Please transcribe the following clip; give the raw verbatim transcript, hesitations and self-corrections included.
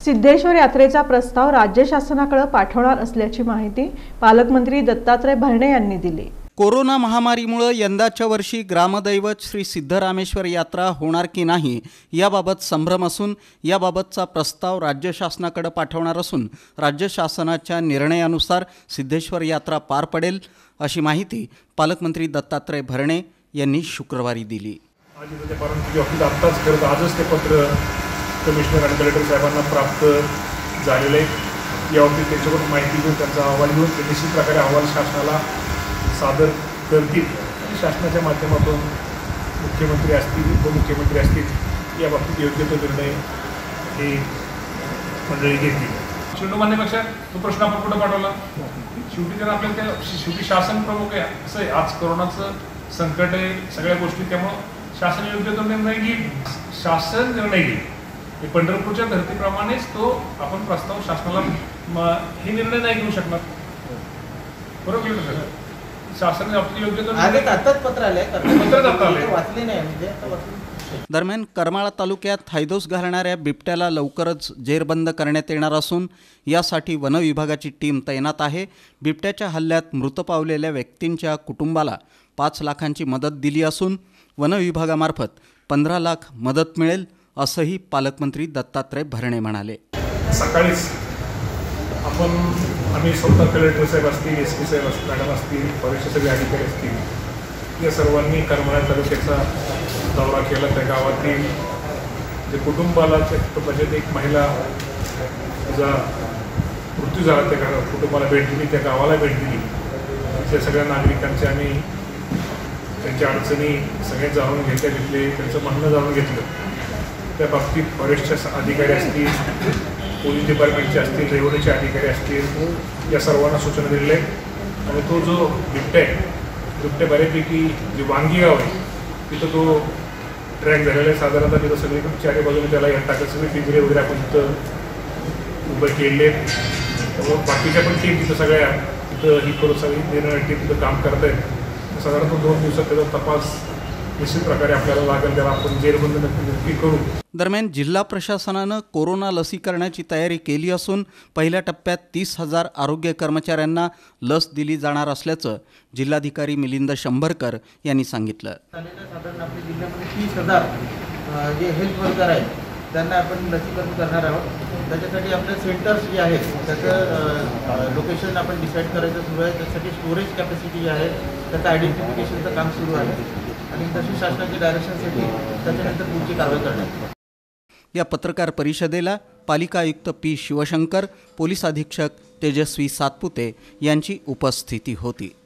सिद्धेश्वर यात्रेचा प्रस्ताव राज्य शासनाकडे पाठवणार असल्याची माहिती पालकमंत्री दत्तात्रय भरणे यांनी दिली। कोरोना महामारीमुळे यंदाच्या वर्षी ग्रामदैवत श्री सिद्धरामेश्वर यात्रा होणार की नाही याबाबत संभ्रम असून याबाबतचा प्रस्ताव राज्य शासनाकडे पाठवणार असून राज्य शासनाच्या निर्णयानुसार सिद्धेश्वर यात्रा पार पडेल अशी माहिती पालकमंत्री दत्तात्रय भरणे यांनी शुक्रवारी दिली। आज इथे परंतु ऑफिस आत्ताच करत आजच ते पत्र कमिशनर आणि कलेक्टर साहेबांना प्राप्त झालेले याबाबतीत त्यांच्याकडून माहिती घेऊन त्यांचा अहवाल घेऊन ते निश्चित प्रकारे अहवाल शासनाला सादर करतील आणि शासनाच्या माध्यमातून मुख्यमंत्री असतील उपमुख्यमंत्री असतील याबाबतीत योग्य तो निर्णय हे मंडळी घेतील। शेवटी म्हणण्यापेक्षा तो प्रश्न आपण कुठं पाठवला शेवटी जर आपल्याला त्या शेवटी शासन प्रमुख आहे असं आहे। आज कोरोनाचं संकट आहे सगळ्या गोष्टी त्यामुळं शासन योग्य तो निर्णय घेईल शासन निर्णय घेईल पंढरपूरच्या धर्तीप्रमाणेच तो आपण प्रस्ताव शासनाला हे निर्णय नाही घेऊ शकणार बरोबर सर शासन योग्य तो पत्र आले वाचले नाही म्हणजे। दरम्यान करमाळा तालुक्यात हैदोस घालणाऱ्या बिबट्याला लवकरच जेरबंद करण्यात येणार असून यासाठी वन विभागाची टीम तैनात आहे। बिबट्याच्या हल्ल्यात मृत पावलेल्या व्यक्तींच्या कुटुंबाला पाच लाखांची मदत दिली असून वन विभागामार्फत पंधरा लाख मदत मिळेल असंही पालकमंत्री दत्तात्रय भरणे म्हणाले। सकाळीच आपण आम्ही स्वतः कलेक्टर साहेब असतील एस पी साहेब असतील मॅडम असतील फॉरेस्ट सगळे अधिकारी असतील या सर्वांनी करमाळा तालुक्याचा दौरा केला। त्या गावातील जे कुटुंबाला त्या कुटुंबाच्यात एक महिला तिचा मृत्यू झाला त्या घरा कुटुंबाला भेट दिली त्या गावाला भेट दिली त्या सगळ्या नागरिकांचे आम्ही त्यांच्या अडचणी सगळे जाणून घेतल्या घेतले त्यांचं म्हणणं जाणून घेतलं। त्या बाबतीत फॉरेस्टचे अधिकारी असतील पोलीस डिपार्टमेंटचे असतील रेव्हन्यूचे अधिकारी असतील या सर्वांना सूचना दिलेल्या आहेत आणि तो जो बिबट्या आहे बिबट्या बऱ्यापैकी जे वांगी गाव आहे तिथं तो ट्रॅक झालेला आहे। साधारणतः तिथं सगळीकडे चारी बाजूने त्याला या टाकत सगळे पिंजरे वगैरे आपण तिथं उभे केलेले आहेत त्यामुळे बाकीच्या पण टीम तिथं सगळ्या तिथं ही करून सगळी देणारी टीम तिथं काम करत आहेत। साधारणतः दोन दिवसात त्याचा तपास निश्चित प्रकारे आपल्याला लागेल त्याला आपण जेरबंद नक्की करू। दरम्यान जिल्हा प्रशासनानं कोरोना लसीकरणाची तयारी केली असून पहिल्या टप्प्यात तीस हजार आरोग्य कर्मचाऱ्यांना लस दिली जाणार असल्याचं जिल्हाधिकारी मिलिंद शंभरकर यांनी सांगितलं। साधारण आपल्या जिल्ह्यामध्ये तीस हजार जे हेल्थ वर्कर आहेत त्यांना आपण लसीकरण करणार आहोत। त्याच्यासाठी आपले सेंटर्स जे आहेत त्याचं लोकेशन आपण डिसाईड करायचं सुरू आहे। त्यासाठी स्टोरेज कॅपॅसिटी जी आहे त्याचं आयडेंटिफिकेशनचं काम सुरू आहे आणि तशी शासनाच्या डायरेक्शनसाठी त्याच्यानंतर पुढची कारवाई करण्यात। या पत्रकार परिषदेला पालिका आयुक्त पी शिवशंकर पोलीस अधीक्षक तेजस्वी सातपुते यांची उपस्थिती होती।